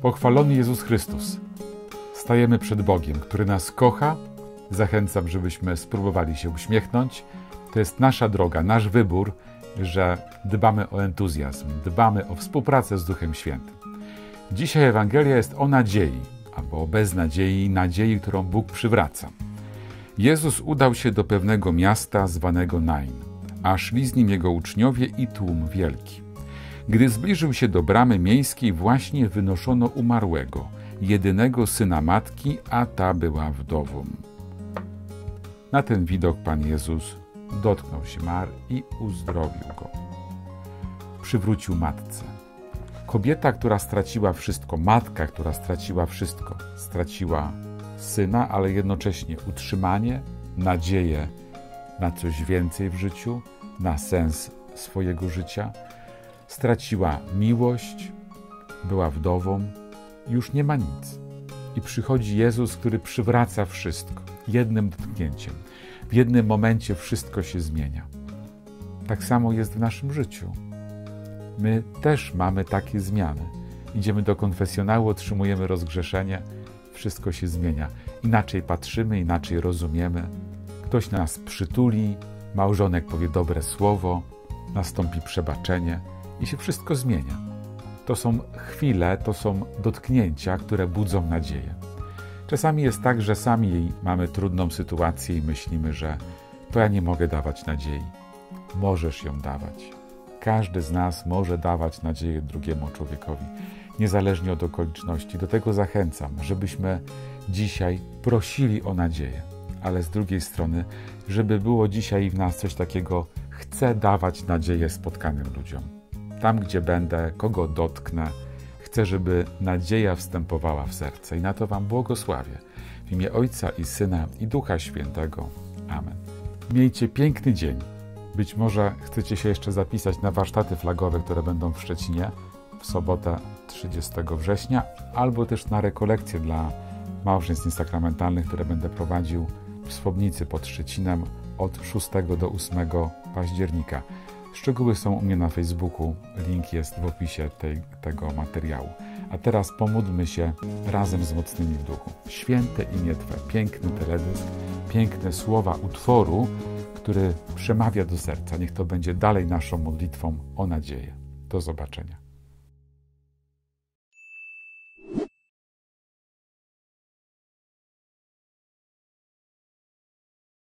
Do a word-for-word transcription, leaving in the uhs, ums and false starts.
Pochwalony Jezus Chrystus. Stajemy przed Bogiem, który nas kocha. Zachęcam, żebyśmy spróbowali się uśmiechnąć. To jest nasza droga, nasz wybór, że dbamy o entuzjazm, dbamy o współpracę z Duchem Świętym. Dzisiaj Ewangelia jest o nadziei, albo o beznadziei, nadziei, którą Bóg przywraca. Jezus udał się do pewnego miasta zwanego Nain, a szli z nim jego uczniowie i tłum wielki. Gdy zbliżył się do bramy miejskiej, właśnie wynoszono umarłego, jedynego syna matki, a ta była wdową. Na ten widok Pan Jezus dotknął się Mar i uzdrowił go. Przywrócił matce. Kobieta, która straciła wszystko, matka, która straciła wszystko, straciła syna, ale jednocześnie utrzymanie, nadzieję na coś więcej w życiu, na sens swojego życia. Straciła miłość, była wdową, już nie ma nic. I przychodzi Jezus, który przywraca wszystko, jednym dotknięciem. W jednym momencie wszystko się zmienia. Tak samo jest w naszym życiu. My też mamy takie zmiany. Idziemy do konfesjonału, otrzymujemy rozgrzeszenie, wszystko się zmienia. Inaczej patrzymy, inaczej rozumiemy. Ktoś nas przytuli, małżonek powie dobre słowo, nastąpi przebaczenie i się wszystko zmienia. To są chwile, to są dotknięcia, które budzą nadzieję. Czasami jest tak, że sami mamy trudną sytuację i myślimy, że to ja nie mogę dawać nadziei. Możesz ją dawać. Każdy z nas może dawać nadzieję drugiemu człowiekowi, niezależnie od okoliczności. Do tego zachęcam, żebyśmy dzisiaj prosili o nadzieję, ale z drugiej strony, żeby było dzisiaj w nas coś takiego, chcę dawać nadzieję spotkanym ludziom. Tam, gdzie będę, kogo dotknę, chcę, żeby nadzieja wstępowała w serce i na to Wam błogosławię. W imię Ojca i Syna i Ducha Świętego. Amen. Miejcie piękny dzień. Być może chcecie się jeszcze zapisać na warsztaty flagowe, które będą w Szczecinie w sobotę trzydziestego września, albo też na rekolekcje dla małżeństw niesakramentalnych, które będę prowadził w Swobnicy pod Szczecinem od szóstego do ósmego października. Szczegóły są u mnie na Facebooku, link jest w opisie tej, tego materiału. A teraz pomódlmy się razem z mocnymi w duchu. Święte imię Twe, piękny teledysk, piękne słowa utworu, który przemawia do serca. Niech to będzie dalej naszą modlitwą o nadzieję. Do zobaczenia.